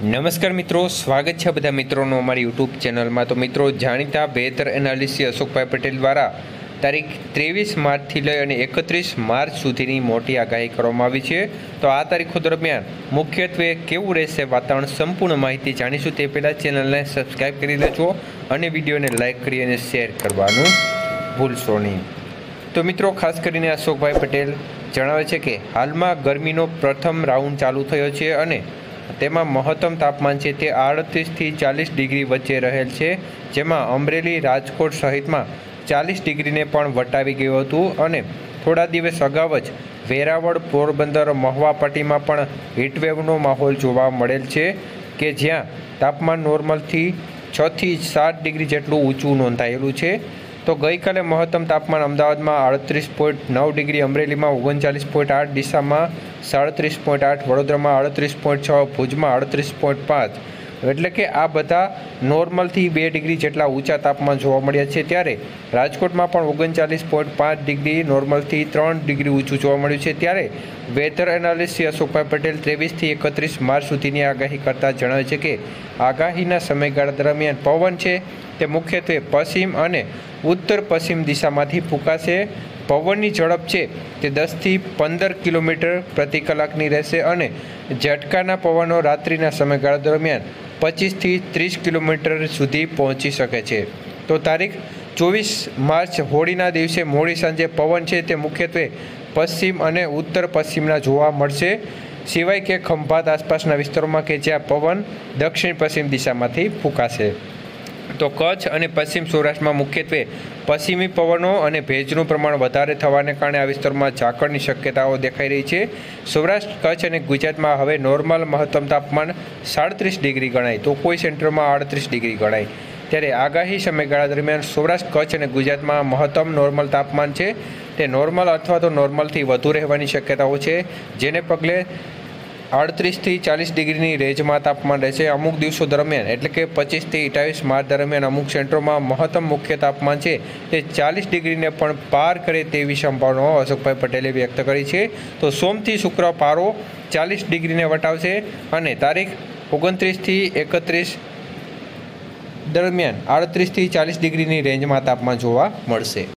નમસ્કાર મિત્રો, સ્વાગત છે બધા મિત્રોનો અમારી યુટ્યુબ ચેનલમાં। તો મિત્રો, જાણીતા વેધર એનાલિસ્ટ અશોકભાઈ પટેલ દ્વારા તારીખ 23 માર્ચથી લઈ અને 31 માર્ચ સુધીની મોટી આગાહી કરવામાં આવી છે। તો આ તારીખો દરમિયાન મુખ્યત્વે કેવું રહેશે વાતાવરણ, સંપૂર્ણ માહિતી જાણીશું। તે પહેલાં ચેનલને સબસ્ક્રાઈબ કરી લેજો અને વિડીયોને લાઇક કરી અને શેર કરવાનું ભૂલશો નહીં। તો મિત્રો, ખાસ કરીને અશોકભાઈ પટેલ જણાવે છે કે હાલમાં ગરમીનો પ્રથમ રાઉન્ડ ચાલુ થયો છે અને તેમાં મહત્તમ તાપમાન છે તે 38 થી 40 ડિગ્રી વચ્ચે રહેલ છે, જેમાં અમરેલી, રાજકોટ સહિતમાં 40 ડિગ્રીને પણ વટાવી ગયું હતું અને થોડા દિવસ અગાઉ જ વેરાવળ, પોરબંદર, મહુવા પટ્ટીમાં પણ હીટવેવનો માહોલ જોવા મળેલ છે કે જ્યાં તાપમાન નોર્મલથી 6 થી 7 ડિગ્રી જેટલું ઊંચું નોંધાયેલું છે। તો ગઈકાલે મહત્તમ તાપમાન અમદાવાદમાં 38.9 ડિગ્રી, અમરેલીમાં 39.8, ડીસામાં 37.8, વડોદરામાં 38.6, ભુજમાં 38.5, એટલે કે આ બધા નોર્મલથી 2 ડિગ્રી જેટલા ઊંચા તાપમાન જોવા મળ્યા છે। ત્યારે રાજકોટમાં પણ 39.5 ડિગ્રી, નોર્મલથી 3 ડિગ્રી ઊંચું જોવા મળ્યું છે। ત્યારે વેધર એનાલિસ્ટ અશોકભાઈ પટેલ 23 થી 31 માર્ચ સુધીની આગાહી કરતાં જણાવે છે કે આગાહીના સમયગાળા દરમિયાન પવન છે તે મુખ્યત્વે પશ્ચિમ અને ઉત્તર પશ્ચિમ દિશામાંથી ફૂંકાશે। પવનની ઝડપ છે તે 10 થી 15 કિલોમીટર પ્રતિ કલાકની રહેશે અને ઝટકાના પવનો રાત્રિના સમયગાળા દરમિયાન 25 થી 30 કિલોમીટર સુધી પહોંચી શકે છે। તો તારીખ 24 માર્ચ હોળીના દિવસે મોડી સાંજે પવન છે તે મુખ્યત્વે પશ્ચિમ અને ઉત્તર પશ્ચિમના જોવા મળશે, સિવાય કે ખંભાત આસપાસના વિસ્તારોમાં કે જ્યાં પવન દક્ષિણ પશ્ચિમ દિશામાંથી ફૂંકાશે। તો કચ્છ અને પશ્ચિમ સૌરાષ્ટ્રમાં મુખ્યત્વે પશ્ચિમી પવનો અને ભેજનું પ્રમાણ વધારે થવાને કારણે આ વિસ્તારમાં ઝાકળની શક્યતાઓ દેખાઈ રહી છે। સૌરાષ્ટ્ર, કચ્છ અને ગુજરાતમાં હવે નોર્મલ મહત્તમ તાપમાન 37 ડિગ્રી ગણાય, તો કોઈ સેન્ટરમાં 38 ડિગ્રી ગણાય। ત્યારે આગાહી સમયગાળા દરમિયાન સૌરાષ્ટ્ર, કચ્છ અને ગુજરાતમાં મહત્તમ નોર્મલ તાપમાન છે તે નોર્મલ અથવા તો નોર્મલથી વધુ રહેવાની શક્યતાઓ છે, જેને પગલે 38 થી 40 ડિગ્રીની રેન્જમાં તાપમાન રહેશે અમુક દિવસો દરમિયાન, એટલે કે 25 થી 28 માર્ચ દરમિયાન અમુક સેન્ટરોમાં મહત્તમ મુખ્ય તાપમાન છે તે 40 ડિગ્રીને પણ પાર કરે તેવી સંભાવનાઓ અશોકભાઈ પટેલે વ્યક્ત કરી છે। તો સોમથી શુક્ર પારો 40 ડિગ્રીને વટાવશે અને તારીખ 29 થી 31 દરમિયાન 38 થી 40 ડિગ્રીની રેન્જમાં તાપમાન જોવા મળશે।